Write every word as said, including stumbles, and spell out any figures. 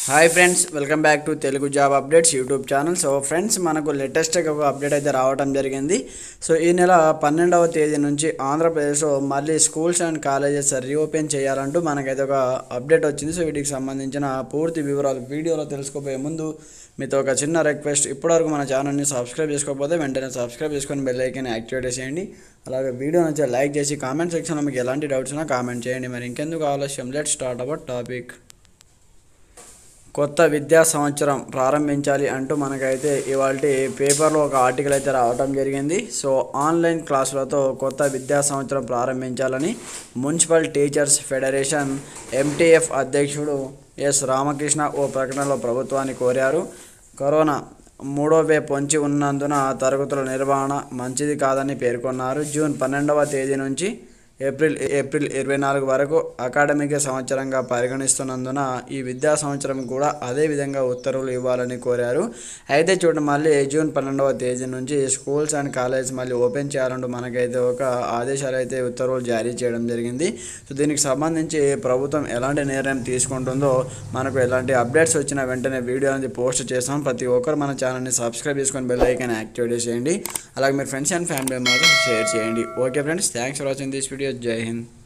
Hi friends, welcome back to Telugu job updates YouTube channel. So friends, మనకు లేటెస్ట్గా ఒక update అయితే రావడం జరిగింది. సో ఈ నెల పన్నెండవ తేదీ నుంచి ఆంధ్రప్రదేశ్లో మళ్ళీ స్కూల్స్ అండ్ కాలేజెస్ రీఓపెన్ చేయాలంటూ మనకైతే ఒక అప్డేట్ వచ్చింది. సో వీటికి సంబంధించిన పూర్తి వివరాలు వీడియోలో తెలుసుకోబోయే ముందు మీతో ఒక చిన్న రిక్వెస్ట్, ఇప్పటివరకు మన ఛానల్ని సబ్స్క్రైబ్ చేసుకోకపోతే వెంటనే సబ్స్క్రైబ్ చేసుకొని బెల్ ఐకాన్ యాక్టివేట్ చేయండి. అలాగే వీడియో నచ్చితే లైక్ చేసి కామెంట్ సెక్షన్లో మీకు ఎలాంటి డౌట్స్ ఉన్నా కామెంట్ చేయండి. మరి ఇంకెందుకు ఆలస్యం, లెట్స్ స్టార్ట్ అవర్ టాపిక్. కొత్త విద్యా సంవత్సరం ప్రారంభించాలి అంటూ మనకైతే ఇవాళ పేపర్లో ఒక ఆర్టికల్ అయితే రావడం జరిగింది. సో ఆన్లైన్ క్లాసులతో కొత్త విద్యా సంవత్సరం ప్రారంభించాలని మున్సిపల్ టీచర్స్ ఫెడరేషన్ ఎంటీఎఫ్ అధ్యక్షుడు ఎస్ రామకృష్ణ ఓ ప్రకటనలో ప్రభుత్వాన్ని కోరారు. కరోనా మూడో వేవ్ పొంచి ఉన్నందున తరగతుల నిర్వహణ మంచిది కాదని పేర్కొన్నారు. జూన్ పన్నెండవ తేదీ నుంచి ఏప్రిల్ ఏప్రిల్ ఇరవై నాలుగు వరకు అకాడమిక్ సంవత్సరంగా పరిగణిస్తున్నందున ఈ విద్యా సంవత్సరం కూడా అదే విధంగా ఉత్తర్వులు ఇవ్వాలని కోరారు. అయితే చూడండి, మళ్ళీ జూన్ పన్నెండవ తేదీ నుంచి స్కూల్స్ అండ్ కాలేజ్ మళ్ళీ ఓపెన్ చేయాలంటూ మనకైతే ఒక ఆదేశాలు అయితే ఉత్తర్వులు జారీ చేయడం జరిగింది. సో దీనికి సంబంధించి ప్రభుత్వం ఎలాంటి నిర్ణయం తీసుకుంటుందో మనకు ఎలాంటి అప్డేట్స్ వచ్చినా వెంటనే వీడియో అనేది పోస్ట్ చేస్తాం. ప్రతి ఒక్కరు మన ఛానల్ని సబ్స్క్రైబ్ చేసుకొని బెల్ ఐకాన్ యాక్టివేట్ చేయండి. అలాగే మీరు friends and family members share చేయండి. Okay friends, thanks for watching this video. జై హింద్.